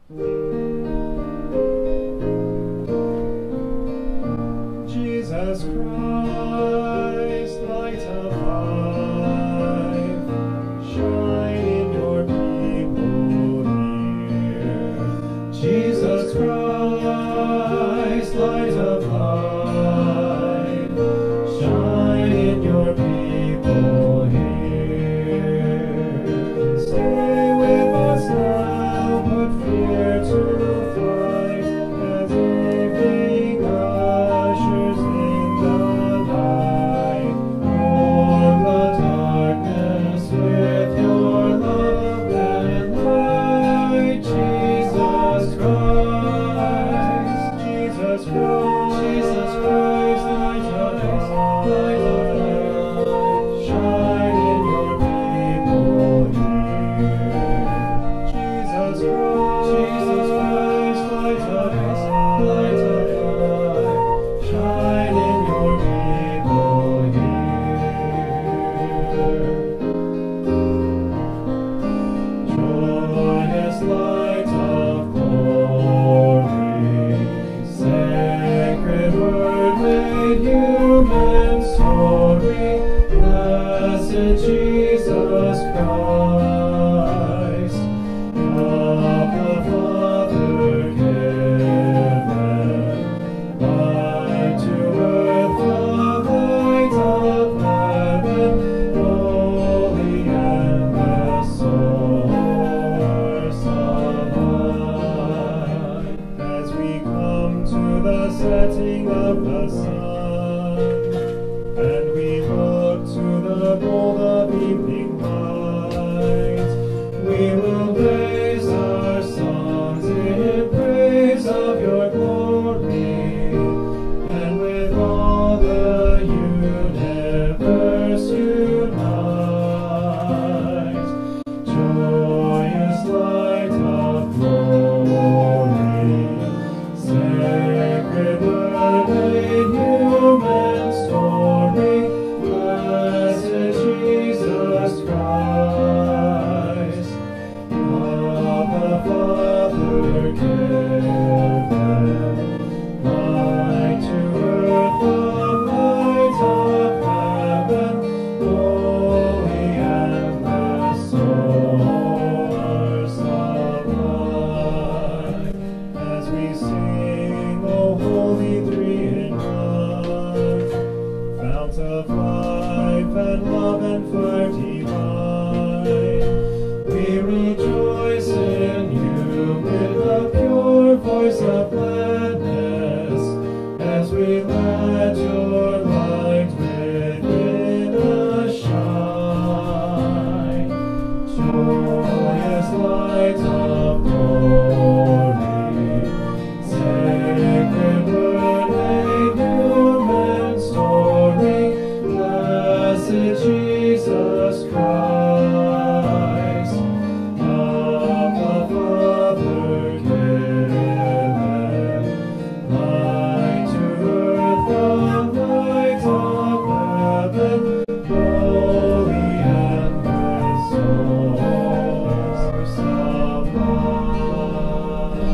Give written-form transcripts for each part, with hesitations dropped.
Jesus Christ, light of life, shine in your people here. Jesus Christ, light of life, shine in your people here. Stay with us now, put fear to flight, as evening ushers in the light. Warm the darkness with your love and light. Jesus Christ, Jesus Christ, Jesus Christ, light of life, shine in your people here. Jesus Christ, Jesus Christ, light of life, shine in your people here. Joyous light of glory, sacred word made human story, blessed Jesus Christ, of the Father given, light to earth, the light of heaven, holy and the source of life. As we come to the setting of the sun, and we look to the gold of evening light, we will raise our songs in praise of your glory, and with all the universe unite. Joyous light of glory, sacred word made human story, blessed Jesus Christ, of the Father given, light to earth, the light of heaven, holy and the source of life. As we sing, O holy three in one, fount of life and love and fire divine, we rejoice in you with a pure voice of gladness, as we let your light within us shine. Joyous light of glory, sacred word made human story, blessed Jesus Christ, of the Father given, light to earth, the light of heaven, holy and the source of life.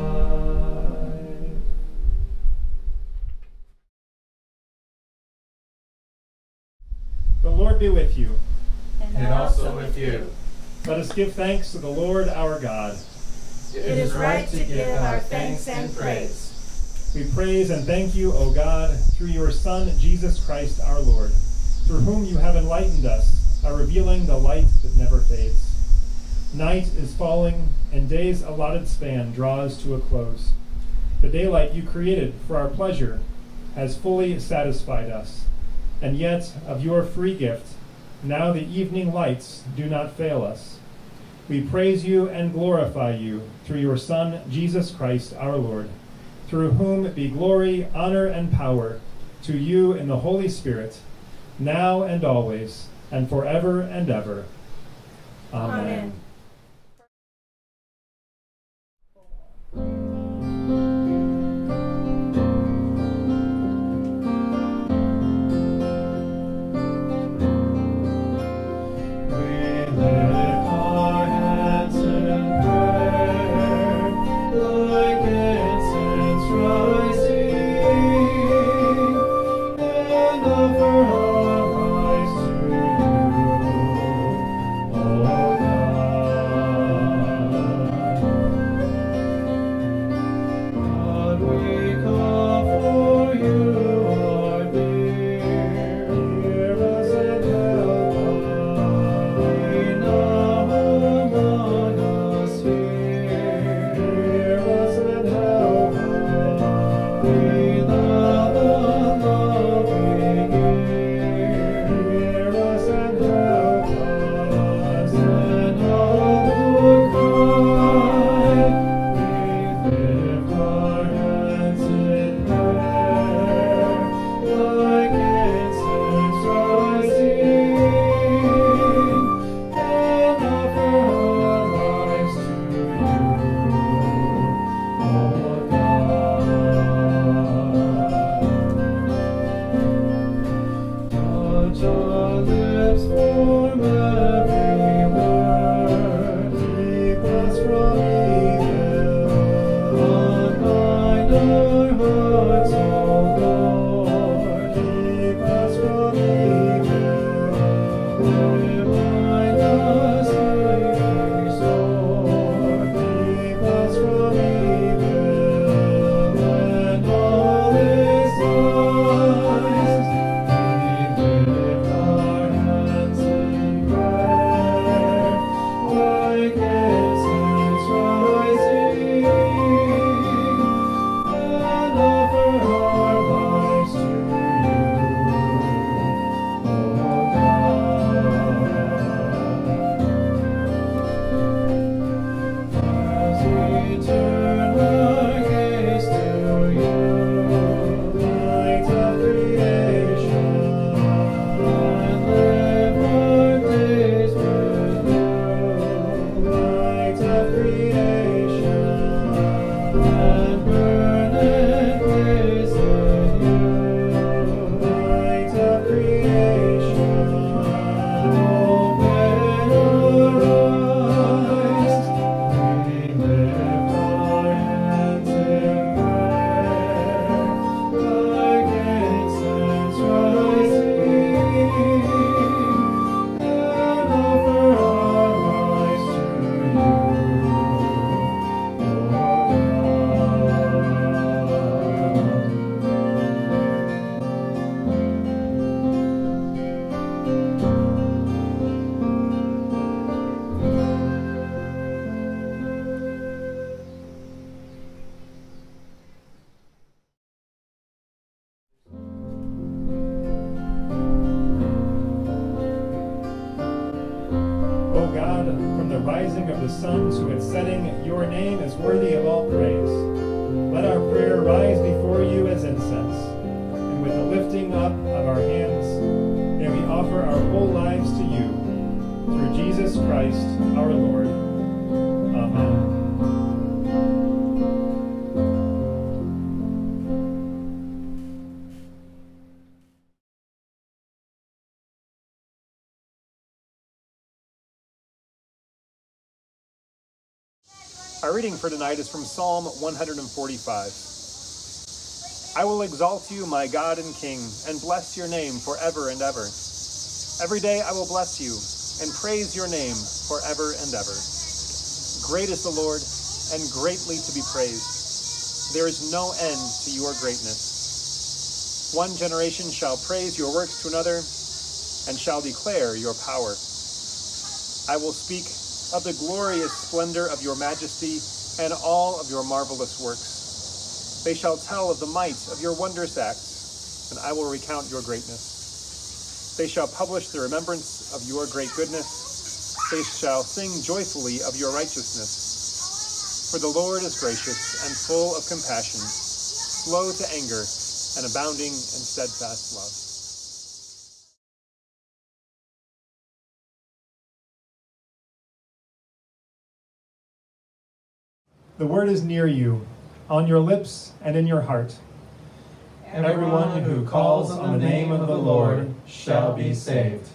The Lord be with you. And also with you. Let us give thanks to the Lord our God. It is right to give our thanks and praise. We praise and thank you, O God, through your Son, Jesus Christ our Lord, through whom you have enlightened us by revealing the light that never fades. Night is falling, and day's allotted span draws to a close. The daylight you created for our pleasure has fully satisfied us, and yet of your free gift, now the evening lights do not fail us. We praise you and glorify you through your Son, Jesus Christ our Lord, through whom be glory, honor, and power to you in the Holy Spirit, now and always, and forever and ever. Amen. We lift our hands in prayer of the sons who in setting your name is worthy of all praise. Let our prayer rise before you as incense, and with the lifting up of our hands, may we offer our whole lives to you, through Jesus Christ our Lord. Amen. Our reading for tonight is from Psalm 145. I will exalt you, my God and King, and bless your name forever and ever. Every day I will bless you and praise your name forever and ever. Great is the Lord, and greatly to be praised. There is no end to your greatness. One generation shall praise your works to another, and shall declare your power. I will speak of the glorious splendor of your majesty and all of your marvelous works. They shall tell of the might of your wondrous acts, and I will recount your greatness. They shall publish the remembrance of your great goodness. They shall sing joyfully of your righteousness. For the Lord is gracious and full of compassion, slow to anger, and abounding in steadfast love. The word is near you, on your lips and in your heart. Everyone who calls on the name of the Lord shall be saved.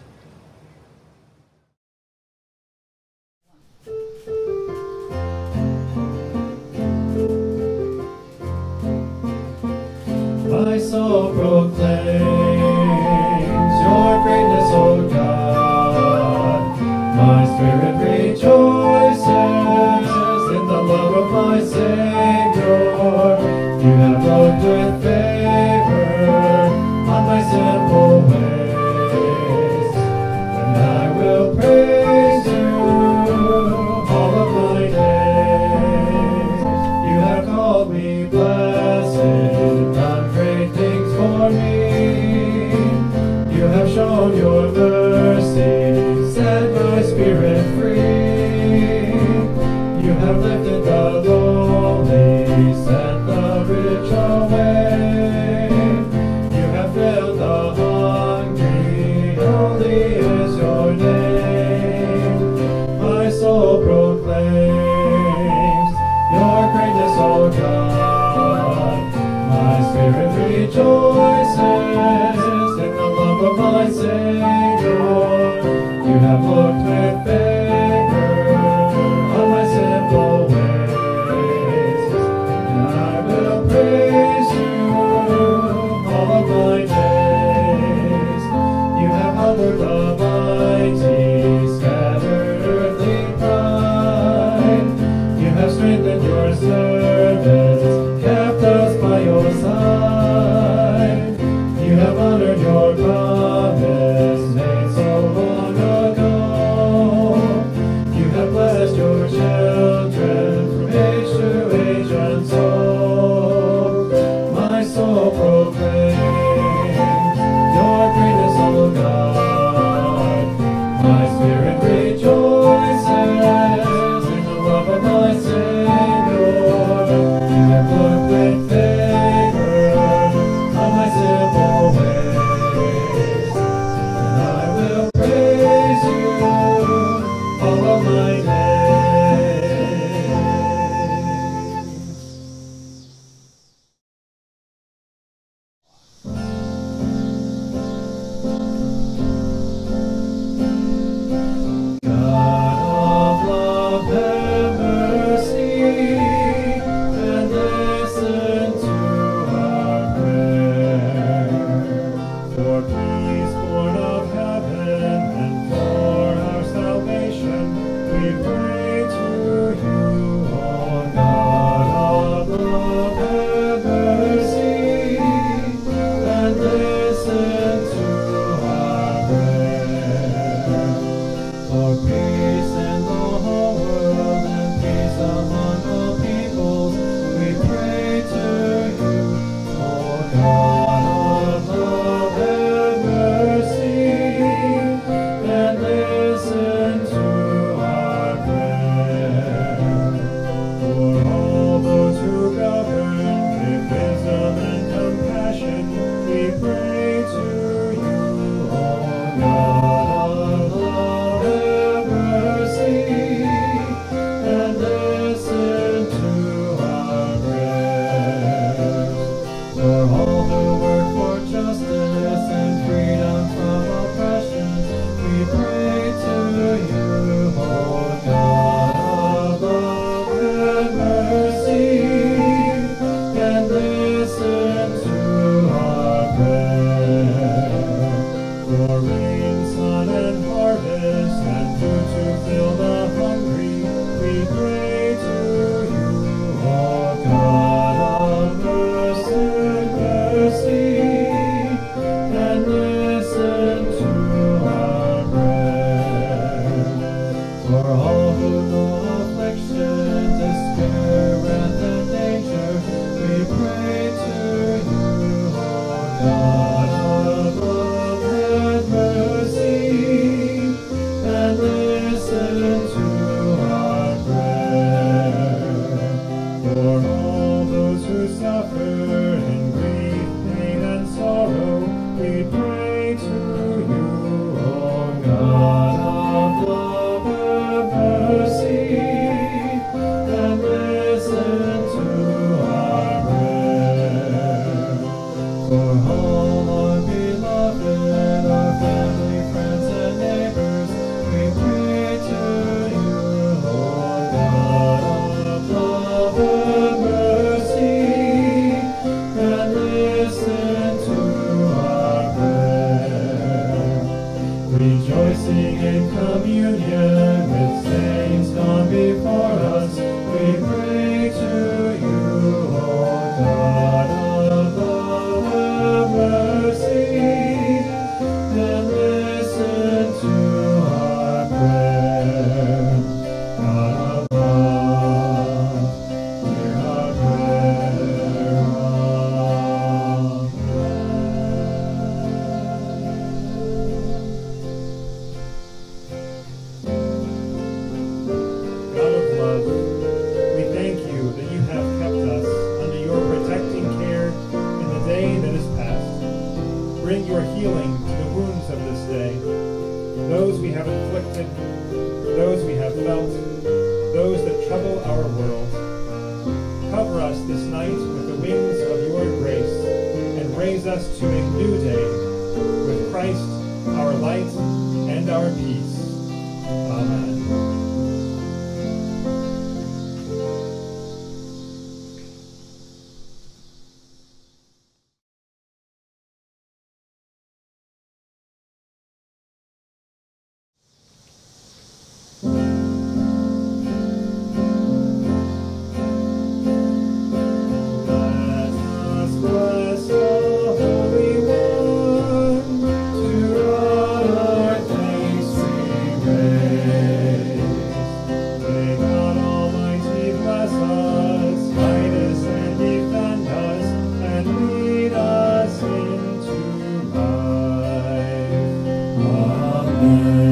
My soul proclaims your greatness, O God. My spirit rejoices in the love of my Savior. You have looked with favor on my simple ways, and I will praise you all of my days. You have called me blessed and done great things for me. You have shown your mercy, set my spirit free. You have lifted the lowly, set the rich away. You have filled the hungry, holy is your name. My soul proclaims your greatness, O God. My spirit rejoices in the love of my Savior. You have looked with favor on my simple ways, and I will praise you all of my days. You have humbled the mighty, scattered earthly pride. You have strengthened your servants, kept us by your side. You have honored your promise made so long ago. You have blessed your children from age to age, and so my soul proclaims your greatness, O God. My spirit rejoices in the love of my Savior. our world. Cover us this night with the wings of your grace, and raise us to a new day with Christ, our light and our peace. Amen. Amen.